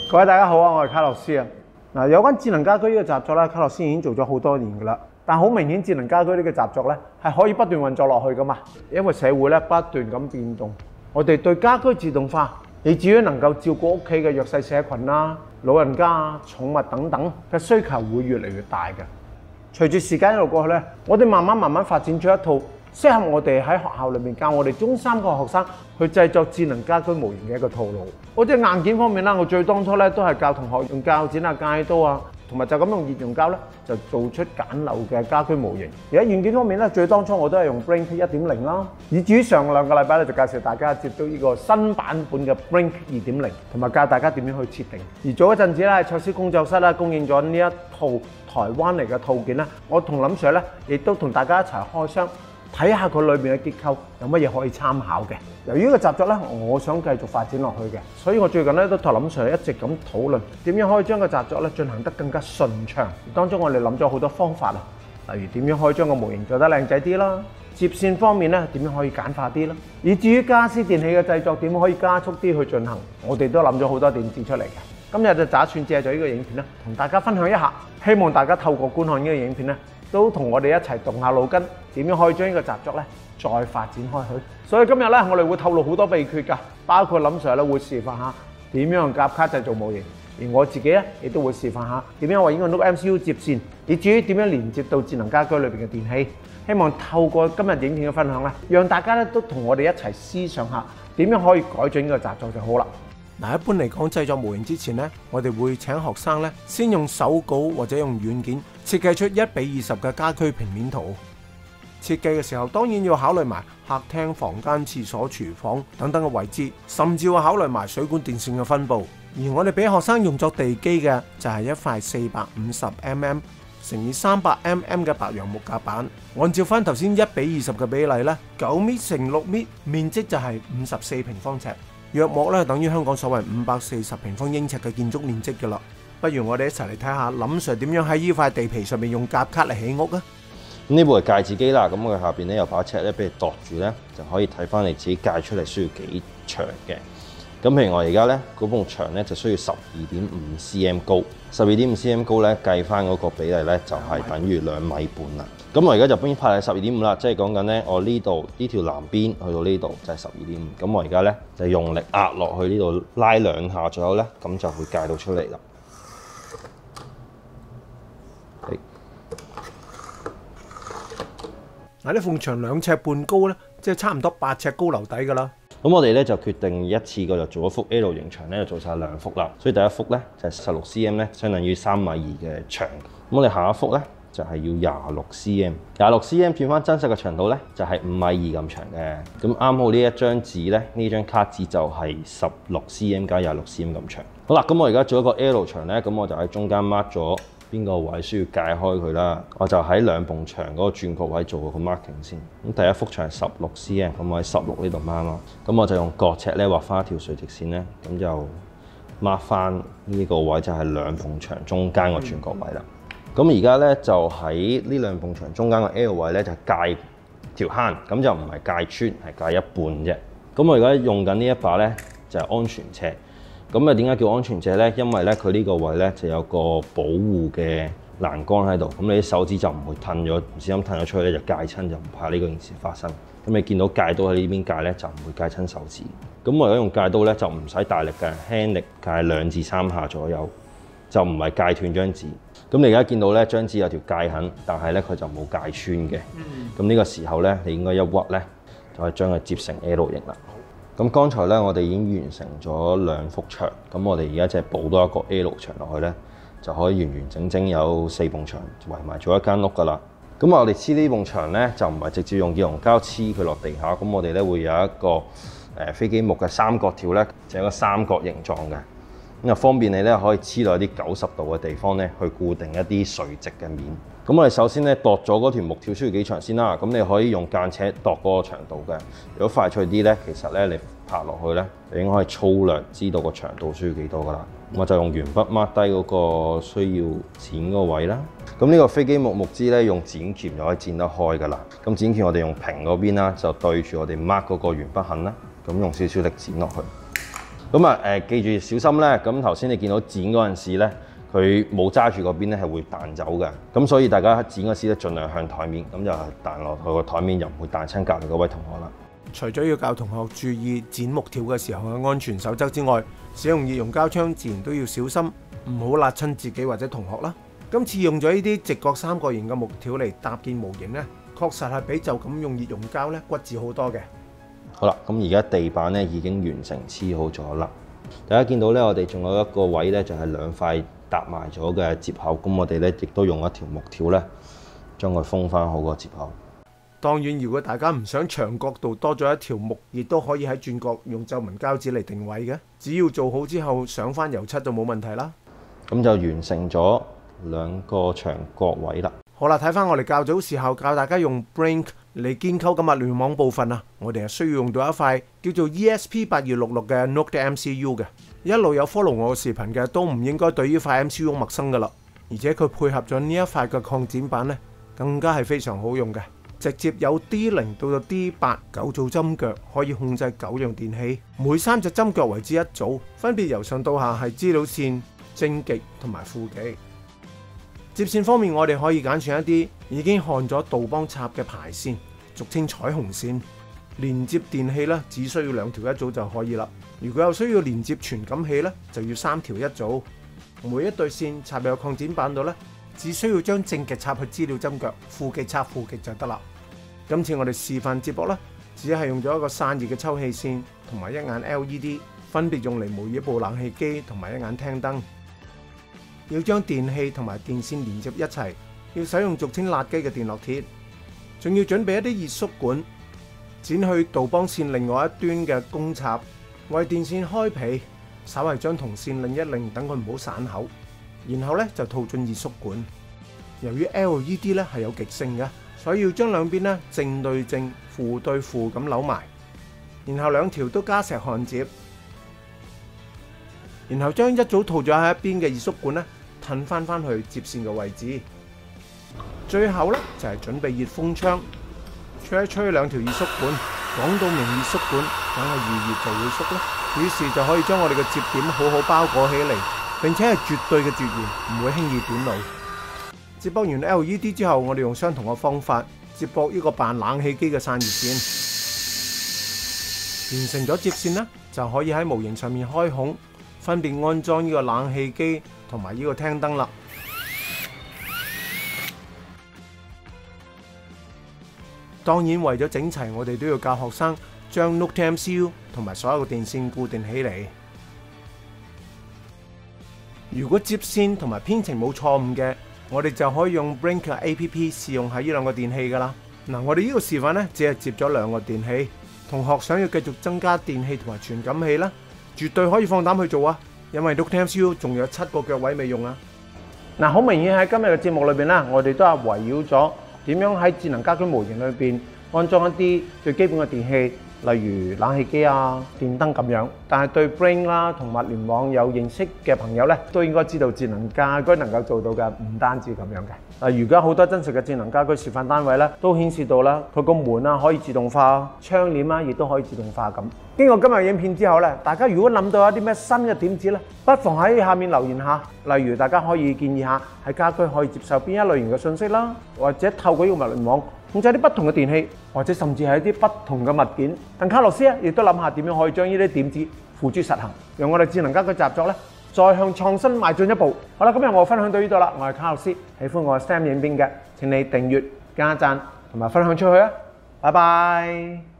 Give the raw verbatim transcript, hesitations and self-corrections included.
各位大家好啊，我係卡洛斯啊。嗱，有關智能家居呢個習作咧，卡洛斯已經做咗好多年噶啦。但好明顯，智能家居呢個習作咧係可以不斷運作落去噶嘛，因為社會咧不斷咁變動，我哋對家居自動化，以至於能夠照顧屋企嘅弱勢社群啦、老人家啊、寵物等等嘅需求會越嚟越大嘅。隨住時間一路過去咧，我哋慢慢慢慢發展出一套適合我哋喺學校裏面教我哋中三個學生去製作智能家居模型嘅一個套路。我即係硬件方面啦，我最當初咧都係教同學用鉸剪啊、戒刀啊，同埋就咁用熱熔膠咧，就做出簡陋嘅家居模型。而喺軟件方面咧，最當初我都係用 Blink 一點零啦。以至於上兩個禮拜咧，就介紹大家接到呢個新版本嘅 Blink 二點零，同埋教大家點樣去設定。而早一陣子咧，喺卓思工作室啦，供應咗呢一套台灣嚟嘅套件啦。我同林 Sir 咧，亦都同大家一齊開箱。睇下佢裏面嘅結構有乜嘢可以參考嘅。由於呢個習作咧，我想繼續發展落去嘅，所以我最近咧都同林 Sir 一直咁討論點樣可以將個習作咧進行得更加順暢。當中我哋諗咗好多方法啊，例如點樣可以將個模型做得靚仔啲啦，接線方面咧點樣可以簡化啲啦，以至於家私電器嘅製作點可以加速啲去進行，我哋都諗咗好多點子出嚟嘅。今日就打算借咗呢個影片咧，同大家分享一下，希望大家透過觀看呢個影片咧，都同我哋一齊動下腦筋，點樣可以將呢個習作咧再發展開去。所以今日咧，我哋會透露好多秘訣㗎，包括林 Sir 咧會示範下點樣用夾卡製造模型，而我自己咧亦都會示範下點樣為呢個 Nook M C U 接線，以至於點樣連接到智能家居裏邊嘅電器。希望透過今日影片嘅分享咧，讓大家咧都同我哋一齊思想下點樣可以改進呢個習作就好啦。嗱，一般嚟講，製作模型之前咧，我哋會請學生咧先用手稿或者用軟件設計出一比二十嘅家居平面圖。設計嘅時候，當然要考慮埋客廳、房間、廁所、廚房等等嘅位置，甚至會考慮埋水管電線嘅分佈。而我哋俾學生用作地基嘅就係一塊四百五十毫米乘以三百毫米嘅白楊木夾板。按照翻頭先一比二十嘅比例咧，九米乘六米，面積就係五十四平方尺。約莫咧等於香港所謂五百四十平方英尺嘅建築面積㗎啦。不如我哋一齊嚟睇下林 Sir 點樣喺呢塊地皮上面用夾卡嚟起屋啊！ 咁呢部係介字機啦，咁佢下邊咧有把尺咧，俾你度住咧，就可以睇翻你自己介出嚟需要幾長嘅。咁譬如我而家咧嗰埲牆咧就需要十二點五 cm 高，十二點五 cm 高咧計翻嗰個比例咧就係等於兩米半啦。咁我而家就邊拍係十二點五啦，即係講緊咧我呢度呢條南邊去到呢度就係十二點五。咁我而家咧就用力壓落去呢度拉兩下左右咧，咁就會介到出嚟啦。 嗱，呢埲牆兩尺半高咧，即係差唔多八尺高樓底㗎啦。 咁我哋咧就決定一次過就做一幅 L 型牆咧，就做晒兩幅啦。所以第一幅咧就係十六 cm 咧，相當於三米二嘅牆。咁我哋下一幅咧就係要廿六 cm， 廿六 cm 轉翻真實嘅長度咧就係五米二咁長嘅。咁啱好呢一張紙咧，呢張卡紙就係十六 cm 加廿六 cm 咁長。好啦，咁我而家做一個 L 牆咧，咁我就喺中間 mark 咗邊個位需要界開佢啦。我就喺兩埲牆嗰個轉角位做個 marking 先。咁第一幅牆係十六 cm， 咁我喺十六呢度 mark 啦。咁我就用角尺咧畫翻一條垂直線咧，咁就 mark 翻呢個位就係兩埲牆中間個轉角位啦。咁而家咧就喺呢兩埲牆中間個 L 位咧就界條坑，咁就唔係界穿，係界一半啫。咁我而家用緊呢一把咧就係安全尺。咁啊點解叫安全尺咧？因為咧佢呢個位咧就有個保護嘅欄杆喺度，咁你啲手指就唔會褪咗，唔小心褪咗出去咧就界親，就唔怕呢個件事發生。咁你見到界刀喺呢邊界咧就唔會界親手指。咁我而家用界刀咧就唔使大力嘅，輕力界兩至三下左右，就唔係界斷張紙。咁你而家見到咧張紙有條界痕，但係咧佢就冇界穿嘅。咁呢個時候咧你應該一屈咧就可以將佢接成 L 型啦。咁剛才咧我哋已經完成咗兩幅牆，咁我哋而家就係補多一個 L 牆落去咧，就可以完完整整有四埲牆圍埋做一間屋噶啦。咁我哋黐呢埲牆咧就唔係直接用熱熔膠黐佢落地下，咁我哋咧會有一個誒、呃、飛機木嘅三角條咧，就係一個三角形狀嘅，咁啊方便你咧可以黐落一啲九十度嘅地方咧去固定一啲垂直嘅面。咁我哋首先咧度咗嗰條木條需要幾長先啦。咁你可以用間尺度嗰個長度嘅。如果快脆啲咧，其實咧你拍落去咧，你應該可以粗略知道個長度需要幾多噶啦。我就用鉛筆 mark 低嗰個需要剪個位啦。咁呢個飛機木木枝咧，用剪鉗就可以剪得開噶啦。咁剪鉗我哋用平嗰邊啦，就對住我哋 mark 嗰個鉛筆痕啦。咁用少少力剪落去。 咁啊誒，記住小心咧。咁頭先你見到剪嗰陣時咧，佢冇揸住嗰邊咧係會彈走嘅。咁所以大家剪嗰時咧，盡量向台面，咁就係彈落去個台面，就唔會彈親隔離嗰位同學啦。 除咗要教同學注意剪木條嘅時候嘅安全守則之外，使用熱熔膠槍自然都要小心，唔好辣親自己或者同學啦。今次用咗呢啲直角三角形嘅木條嚟搭建模型呢，確實係比就咁用熱熔膠咧骨緻好多嘅。 好啦，咁而家地板咧已經完成黐好咗啦。大家見到咧，我哋仲有一個位咧，就係兩塊搭埋咗嘅接口。咁我哋咧亦都用一條木條咧，將佢封翻好個接口。 當然，如果大家唔想長角度多咗一條木，亦都可以喺轉角用皺紋膠紙嚟定位嘅。只要做好之後上翻油漆就冇問題啦。 咁就完成咗兩個長角位啦。 好啦，睇翻我哋較早時候教大家用 Brink 嚟建構嘅物聯網部分啊，我哋係需要用到一塊叫做 E S P 八二六六嘅 Note M C U 嘅。一路有 follow 我嘅視頻嘅都唔應該對呢塊 M C U 陌生噶啦，而且佢配合咗呢一塊嘅擴展板呢，更加係非常好用嘅。直接有 D 零 到到 D 八 九組針腳，可以控制九樣電器，每三隻針腳為之一組，分別由上到下係資料線、正極同埋負極。接線方面，我哋可以揀選一啲已經焊咗杜邦插嘅排線，俗稱彩虹線。連接電器咧，只需要兩條一組就可以啦。如果有需要連接傳感器咧，就要三條一組。每一對線插入擴展板度咧，只需要將正極插去資料針腳，負極插負極就得啦。今次我哋示範接駁咧，只係用咗一個散熱嘅抽氣線同埋一眼 L E D， 分別用嚟模擬一部冷氣機同埋一眼廳燈。要將電器同埋電線連接一齊，要使用俗稱辣機嘅電烙鐵，仲要準備一啲熱縮管，剪去杜邦線另外一端嘅公插，為電線開皮，稍為將銅線擰一擰，等佢唔好散口，然後咧就套進熱縮管。由於 L E D 咧係有極性嘅，所以要將兩邊咧正對正、負對負咁扭埋，然後兩條都加石焊接，然後將一組套咗喺一邊嘅熱縮管咧褪翻翻去接線嘅位置。最後咧就係準備熱風槍，吹一吹兩條熱縮管。講到明熱縮管，梗係越熱就會縮啦。於是就可以將我哋嘅接點好好包裹起嚟，並且係絕對嘅絕緣，唔會輕易短路。接駁完 L E D 之後，我哋用相同嘅方法接駁呢個扮冷氣機嘅散熱線，完成咗接線呢，就可以喺模型上面開孔，分別安裝呢個冷氣機同埋呢個廳燈啦。當然為咗整齊，我哋都要教學生將 Note M C U 同埋所有嘅電線固定起嚟。如果接線同埋編程冇錯誤嘅，我哋就可以用 Brink 嘅 A P P 試用喺呢兩個電器噶啦。嗱，我哋呢個示範呢，只係接咗兩個電器。同學想要繼續增加電器同埋傳感器啦，絕對可以放膽去做啊！因為 Note M C U 仲有七個腳位未用啊。嗱，好明顯喺今日嘅節目裏邊啦，我哋都係圍繞咗點樣喺智能家居模型裏邊安裝一啲最基本嘅電器，例如冷氣機啊、電燈咁樣。但係對 Brink 啦同物聯網有認識嘅朋友咧，都應該知道智能家居能夠做到嘅唔單止咁樣嘅。嗱，而家好多真實嘅智能家居示範單位咧，都顯示到啦，佢個門啊可以自動化，窗簾啊亦都可以自動化咁。經過今日影片之後咧，大家如果諗到一啲咩新嘅點子咧，不妨喺下面留言下。例如大家可以建議下喺家居可以接受邊一類型嘅信息啦，或者透過呢個物聯網控制啲不同嘅電器，或者甚至係一啲不同嘅物件。但卡洛斯咧亦都諗下點樣可以將呢啲點子付諸實行，讓我哋智能家居習作咧再向創新邁進一步。好啦，今日我分享到呢度啦，我係卡洛斯，喜歡我嘅 S T E M 影片嘅請你訂閱、加讚同埋分享出去啊！拜拜。